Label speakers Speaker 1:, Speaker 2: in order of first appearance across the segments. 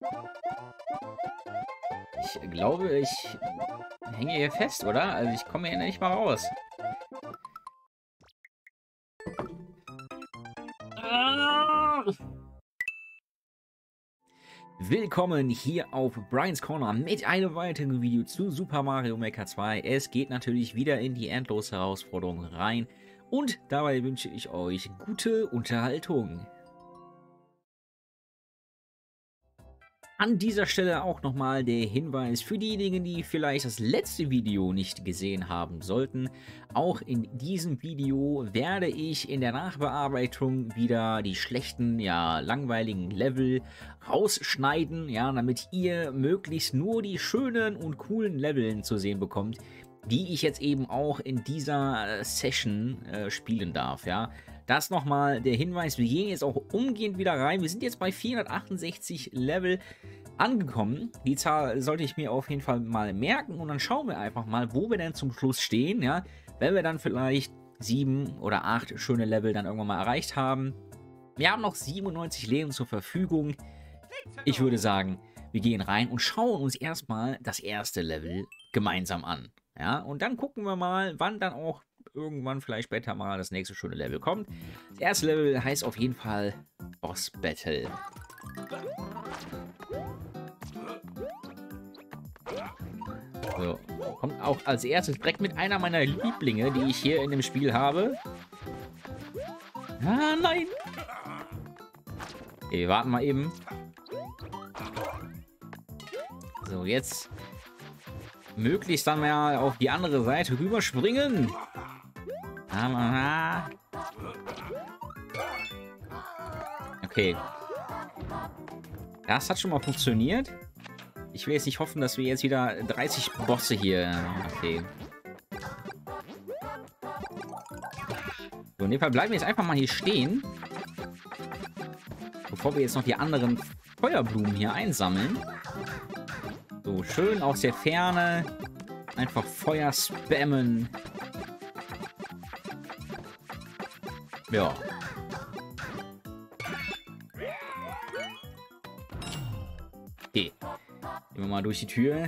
Speaker 1: Ich glaube, ich hänge hier fest, oder? Also ich komme hier nicht mal raus. Willkommen hier auf Brian's Corner mit einem weiteren Video zu Super Mario Maker 2. Es geht natürlich wieder in die endlose Herausforderung rein und dabei wünsche ich euch gute Unterhaltung. An dieser Stelle auch nochmal der Hinweis für diejenigen, die vielleicht das letzte Video nicht gesehen haben sollten. Auch in diesem Video werde ich in der Nachbearbeitung wieder die schlechten, ja, langweiligen Level rausschneiden, ja, damit ihr möglichst nur die schönen und coolen Leveln zu sehen bekommt, die ich jetzt eben auch in dieser Session spielen darf, ja. Das nochmal der Hinweis, wir gehen jetzt auch umgehend wieder rein. Wir sind jetzt bei 468 Level angekommen. Die Zahl sollte ich mir auf jeden Fall mal merken und dann schauen wir einfach mal, wo wir denn zum Schluss stehen, ja. Wenn wir dann vielleicht 7 oder 8 schöne Level dann irgendwann mal erreicht haben. Wir haben noch 97 Leben zur Verfügung. Ich würde sagen, wir gehen rein und schauen uns erstmal das erste Level gemeinsam an. Ja, und dann gucken wir mal, wann dann auch irgendwann vielleicht später mal das nächste schöne Level kommt. Das erste Level heißt auf jeden Fall Boss Battle. So, kommt auch als erstes direkt mit einer meiner Lieblinge, die ich hier in dem Spiel habe. Ah, nein! Okay, wir warten mal eben. So, jetzt möglichst dann mal auf die andere Seite rüberspringen. Okay. Das hat schon mal funktioniert. Ich will jetzt nicht hoffen, dass wir jetzt wieder 30 Bosse hier... Okay. So, in dem Fall bleiben wir jetzt einfach mal hier stehen. Bevor wir jetzt noch die anderen Feuerblumen hier einsammeln. So, schön aus der Ferne. Einfach Feuer spammen. Ja. Okay. Gehen wir mal durch die Tür.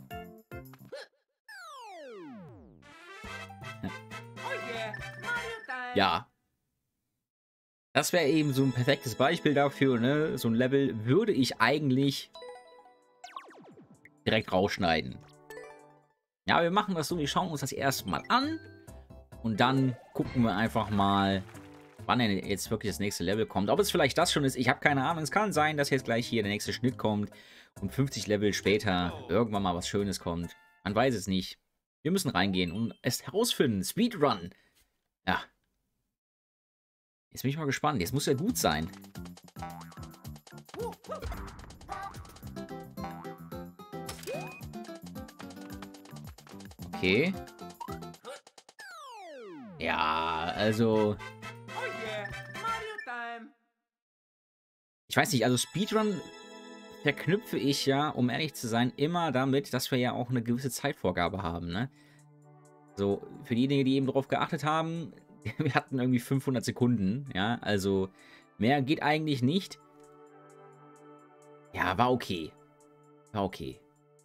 Speaker 1: Ja. Das wäre eben so ein perfektes Beispiel dafür, ne? So ein Level würde ich eigentlich direkt rausschneiden. Ja, wir machen das so, wir schauen uns das erstmal an und dann gucken wir einfach mal, wann denn jetzt wirklich das nächste Level kommt. Ob es vielleicht das schon ist, ich habe keine Ahnung. Es kann sein, dass jetzt gleich hier der nächste Schnitt kommt und 50 Level später irgendwann mal was Schönes kommt. Man weiß es nicht. Wir müssen reingehen und es herausfinden. Speedrun. Ja. Jetzt bin ich mal gespannt. Jetzt muss er gut sein. Okay. Ja, also... Ich weiß nicht, also Speedrun verknüpfe ich ja, um ehrlich zu sein, immer damit, dass wir ja auch eine gewisse Zeitvorgabe haben, ne? So, für diejenigen, die eben darauf geachtet haben, wir hatten irgendwie 500 Sekunden, ja, also mehr geht eigentlich nicht. Ja, war okay. War okay.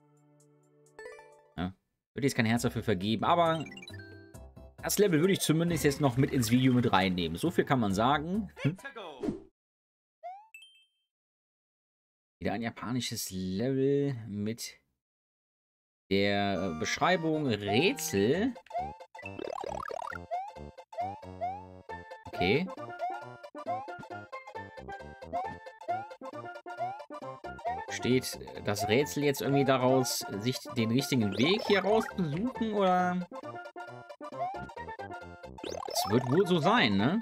Speaker 1: Ja, würde jetzt kein Herz dafür vergeben, aber das Level würde ich zumindest jetzt noch mit ins Video mit reinnehmen. So viel kann man sagen. Wieder ein japanisches Level mit der Beschreibung Rätsel. Okay. Steht das Rätsel jetzt irgendwie daraus, sich den richtigen Weg hier rauszusuchen, oder? Es wird wohl so sein, ne?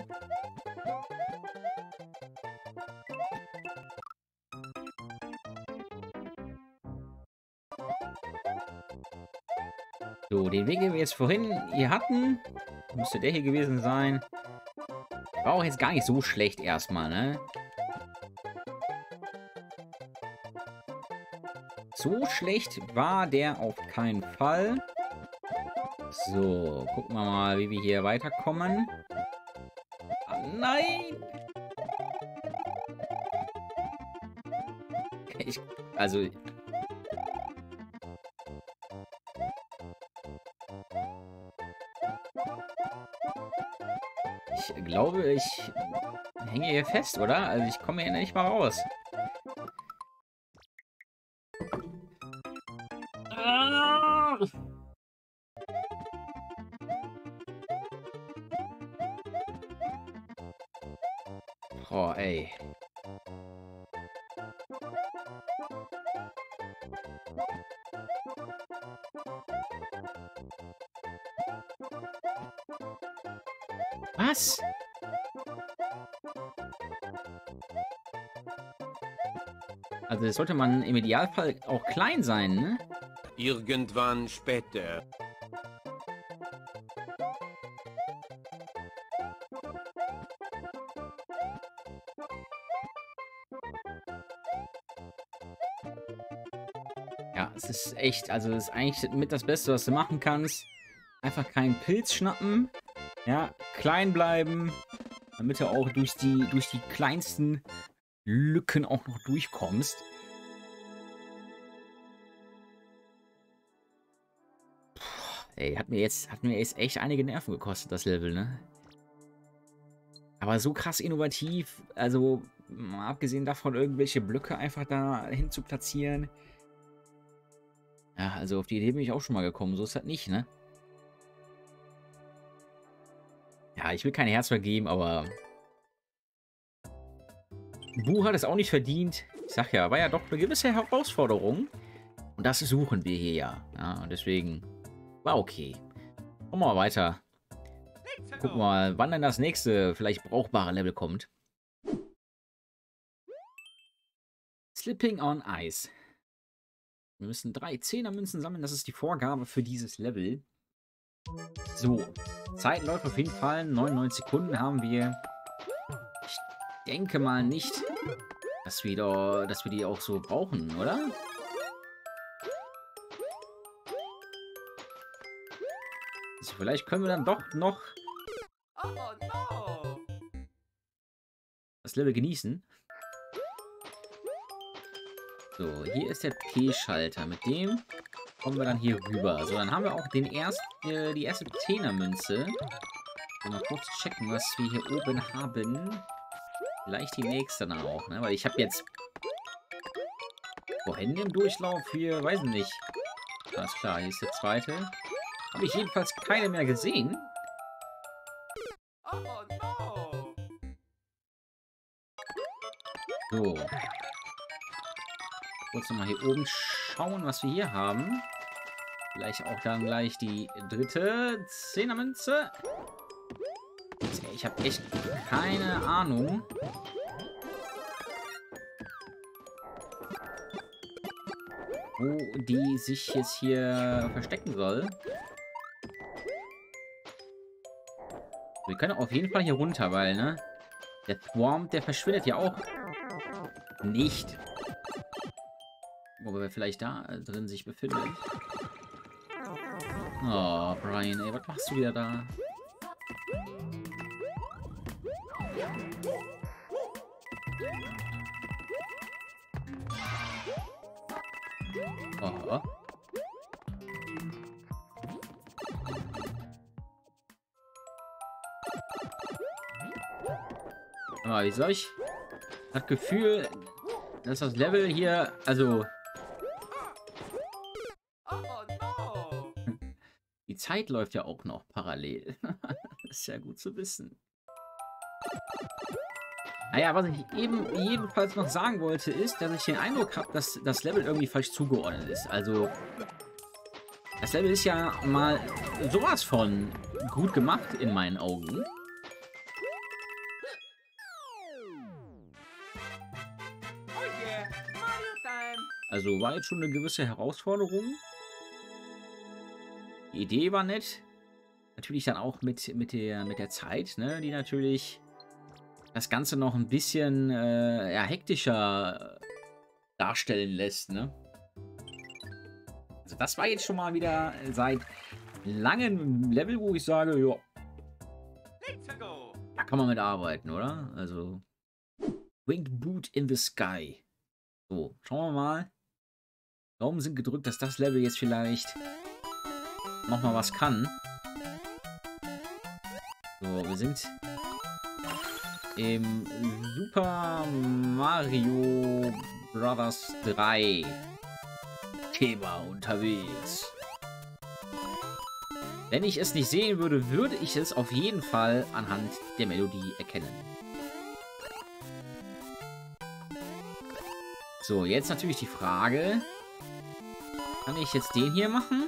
Speaker 1: So, den Weg, den wir jetzt vorhin hier hatten, müsste der hier gewesen sein. War auch jetzt gar nicht so schlecht erstmal, ne? So schlecht war der auf keinen Fall. So, gucken wir mal, wie wir hier weiterkommen. Ah, nein! Also... Ich glaube, ich hänge hier fest, oder? Also ich komme hier nicht mal raus. Oh, ey. Was? Also das sollte man im Idealfall auch klein sein, ne?
Speaker 2: Irgendwann später.
Speaker 1: Ja, es ist echt, also das ist eigentlich mit das Beste, was du machen kannst. Einfach keinen Pilz schnappen. Ja, klein bleiben. Damit du auch durch die kleinsten Lücken auch noch durchkommst. Puh, ey, hat mir jetzt echt einige Nerven gekostet, das Level, ne? Aber so krass innovativ, also mal abgesehen davon, irgendwelche Blöcke einfach da hin zu platzieren. Ja, also auf die Idee bin ich auch schon mal gekommen, so ist das nicht, ne? Ja, ich will kein Herz vergeben, aber Bu hat es auch nicht verdient. Ich sag ja, war ja doch eine gewisse Herausforderung. Und das suchen wir hier ja. Ja, und deswegen war okay. Machen wir mal weiter. Gucken wir mal, wann denn das nächste vielleicht brauchbare Level kommt. Slipping on Ice. Wir müssen 3 10er-Münzen sammeln. Das ist die Vorgabe für dieses Level. So. Zeit läuft auf jeden Fall. 99 Sekunden haben wir. Ich denke mal nicht, dass wir die auch so brauchen, oder? Also vielleicht können wir dann doch noch das Level genießen. So, hier ist der P-Schalter. Mit dem kommen wir dann hier rüber. So, dann haben wir auch die erste 10er-Münze. Mal kurz checken, was wir hier oben haben. Vielleicht die nächste dann auch, ne? Weil ich habe jetzt vorhin im Durchlauf hier, weiß ich nicht. Alles klar, hier ist der zweite. Habe ich jedenfalls keine mehr gesehen. So. Kurz nochmal hier oben schauen, was wir hier haben. Vielleicht auch dann gleich die dritte 10er-Münze. Ich habe echt keine Ahnung. Wo die sich jetzt hier verstecken soll. Wir können auf jeden Fall hier runter, weil, ne? Der Swarm, der verschwindet ja auch nicht. Wo wir vielleicht da drin sich befinden. Oh, Brian, ey, was machst du wieder da? Oh. Aber wie soll ich das Gefühl, dass das Level hier, also die Zeit läuft ja auch noch parallel. Das ist ja gut zu wissen. Naja, was ich eben jedenfalls noch sagen wollte, ist, dass ich den Eindruck habe, dass das Level irgendwie falsch zugeordnet ist. Also, das Level ist ja mal sowas von gut gemacht in meinen Augen. Also, war jetzt schon eine gewisse Herausforderung. Die Idee war nett. Natürlich dann auch mit der Zeit, ne, die natürlich das Ganze noch ein bisschen ja, hektischer darstellen lässt, ne? Also das war jetzt schon mal wieder seit langem Level, wo ich sage, ja, da kann man mit arbeiten, oder? Also Winged Boot in the Sky. So, schauen wir mal. Daumen sind gedrückt, dass das Level jetzt vielleicht nochmal was kann. So, wir sind im Super Mario Bros. 3 Thema unterwegs. Wenn ich es nicht sehen würde, würde ich es auf jeden Fall anhand der Melodie erkennen. So, jetzt natürlich die Frage, kann ich jetzt den hier machen?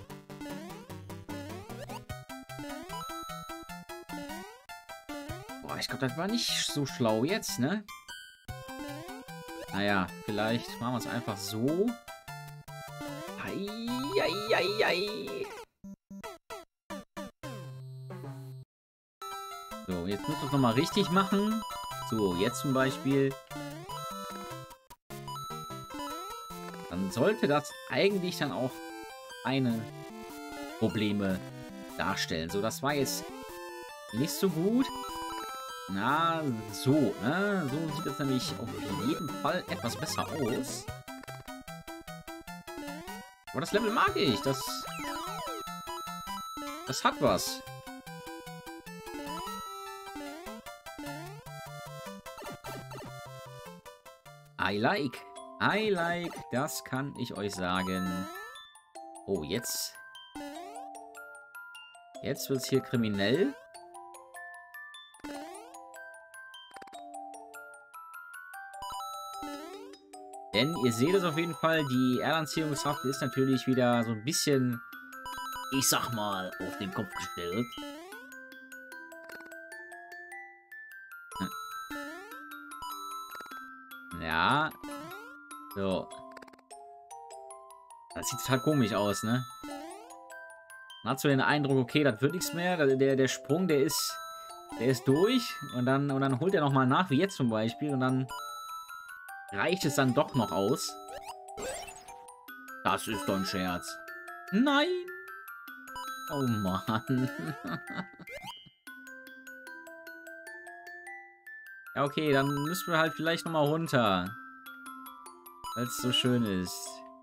Speaker 1: Boah, ich glaube, das war nicht so schlau jetzt, ne? Naja, vielleicht machen wir es einfach so. Eieieiei. So, jetzt müssen wir es nochmal richtig machen. So, jetzt zum Beispiel. Dann sollte das eigentlich dann auch keine Probleme darstellen. So, das war jetzt nicht so gut. Na, so, ne? So sieht es nämlich auf jeden Fall etwas besser aus. Aber das Level mag ich. Das hat was. I like. I like. Das kann ich euch sagen. Oh, jetzt. Jetzt wird es hier kriminell. Denn ihr seht es auf jeden Fall, die Erdanziehungskraft ist natürlich wieder so ein bisschen, ich sag mal, auf den Kopf gestellt. Ja. So. Das sieht total komisch aus, ne? Man hat so den Eindruck, okay, das wird nichts mehr. Der Sprung, der ist durch. Und dann holt er nochmal nach, wie jetzt zum Beispiel. Und dann reicht es dann doch noch aus. Das ist doch ein Scherz. Nein! Oh Mann. Ja, okay, dann müssen wir halt vielleicht nochmal runter. Weil es so schön ist.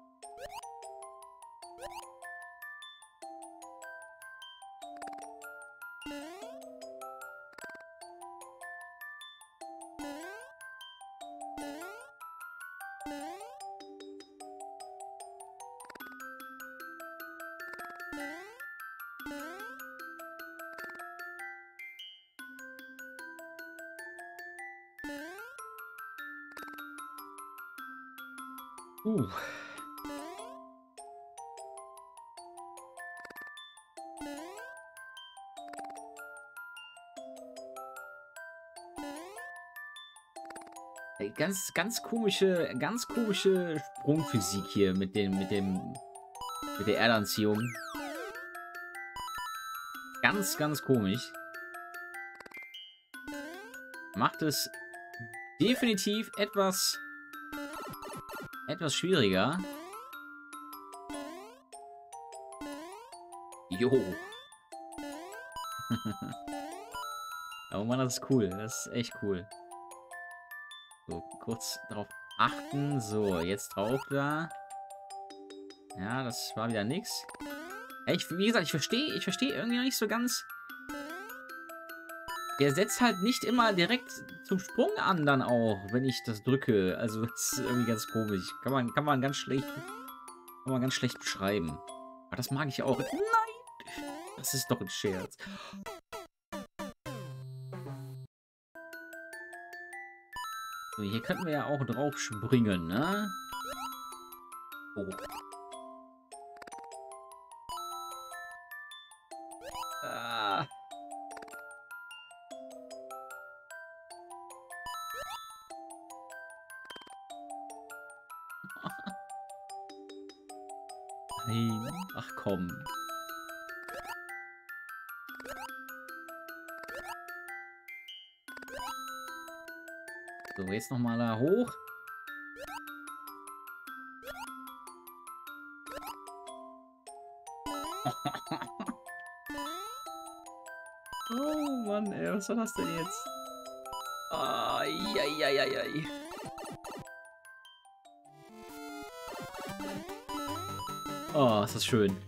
Speaker 1: Ey, ganz komische Sprungphysik hier mit der Erdanziehung. Ganz komisch. Macht es definitiv etwas schwieriger. Jo. Oh Mann, das ist cool. Das ist echt cool. So, kurz darauf achten. So, jetzt drauf da. Ja, das war wieder nix. Wie gesagt, ich verstehe irgendwie noch nicht so ganz. Der setzt halt nicht immer direkt zum Sprung an, dann auch, wenn ich das drücke. Also, das ist irgendwie ganz komisch. Kann man ganz schlecht beschreiben. Aber das mag ich auch. Nein! Das ist doch ein Scherz. So, hier könnten wir ja auch drauf springen, ne? Oh. Ah. Nein. Ach komm. So, jetzt nochmal da hoch. Oh Mann, ey, was war das denn jetzt? Ai. Oh, ist das schön.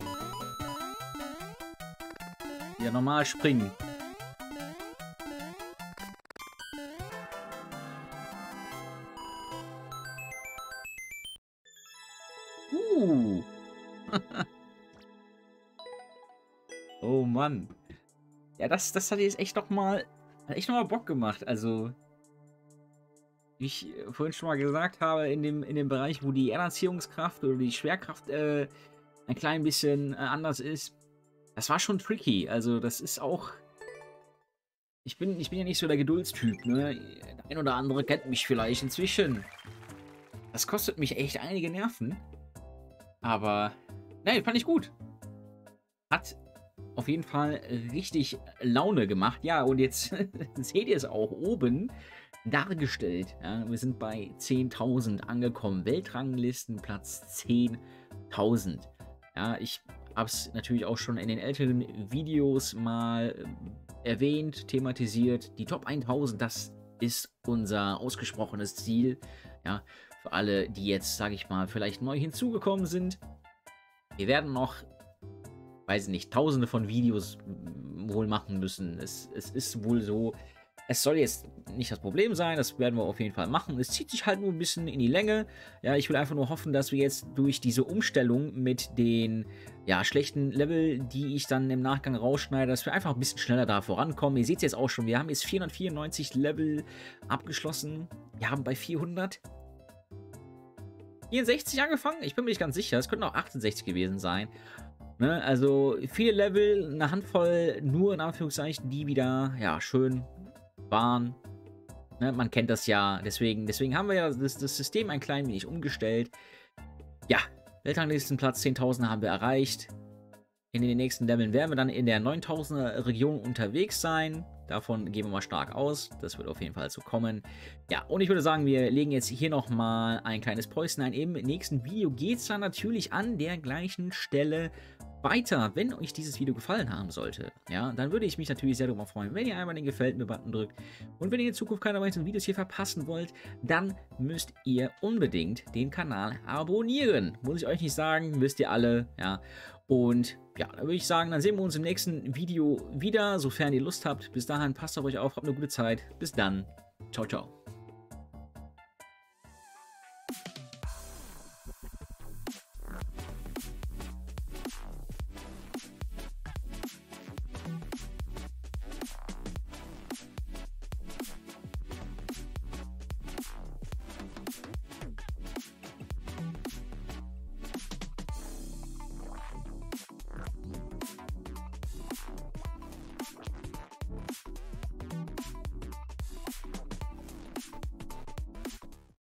Speaker 1: Ja, normal springen. Oh Mann. Ja, das hat jetzt echt noch mal Bock gemacht. Also, wie ich vorhin schon mal gesagt habe, in dem Bereich, wo die Erdanziehungskraft oder die Schwerkraft ein klein bisschen anders ist, das war schon tricky. Also, das ist auch. Ich bin ja nicht so der Geduldstyp, ne? Der ein oder andere kennt mich vielleicht inzwischen. Das kostet mich echt einige Nerven. Aber, ne, fand ich gut. Hat auf jeden Fall richtig Laune gemacht. Ja, und jetzt seht ihr es auch oben dargestellt. Ja, wir sind bei 10.000 angekommen. Weltranglistenplatz 10.000. Ja, ich habe es natürlich auch schon in den älteren Videos mal erwähnt, thematisiert. Die Top 1000, das ist unser ausgesprochenes Ziel. Ja, für alle, die jetzt, sage ich mal, vielleicht neu hinzugekommen sind. Wir werden noch, weiß ich nicht, tausende von Videos wohl machen müssen. Es ist wohl so, es soll jetzt nicht das Problem sein, das werden wir auf jeden Fall machen. Es zieht sich halt nur ein bisschen in die Länge. Ja, ich will einfach nur hoffen, dass wir jetzt durch diese Umstellung mit den, ja, schlechten Level, die ich dann im Nachgang rausschneide, dass wir einfach ein bisschen schneller da vorankommen. Ihr seht es jetzt auch schon, wir haben jetzt 494 Level abgeschlossen. Wir haben bei 464 angefangen. Ich bin mir nicht ganz sicher, es könnten auch 68 gewesen sein. Ne, also viele Level, eine Handvoll nur in Anführungszeichen, die wieder, ja, schön waren. Ne, man kennt das ja, deswegen haben wir ja das System ein klein wenig umgestellt. Ja, Weltranglistenplatz 10.000 haben wir erreicht. In den nächsten Leveln werden wir dann in der 9.000er Region unterwegs sein. Davon gehen wir mal stark aus. Das wird auf jeden Fall so kommen. Ja, und ich würde sagen, wir legen jetzt hier nochmal ein kleines Päuschen ein. Im nächsten Video geht es dann natürlich an der gleichen Stelle weiter. Wenn euch dieses Video gefallen haben sollte, ja, dann würde ich mich natürlich sehr darüber freuen, wenn ihr einmal den Gefällt mir-Button drückt. Und wenn ihr in Zukunft keine weiteren Videos hier verpassen wollt, dann müsst ihr unbedingt den Kanal abonnieren. Muss ich euch nicht sagen, wisst ihr alle, ja. Und ja, dann würde ich sagen, dann sehen wir uns im nächsten Video wieder, sofern ihr Lust habt. Bis dahin, passt auf euch auf, habt eine gute Zeit. Bis dann. Ciao, ciao.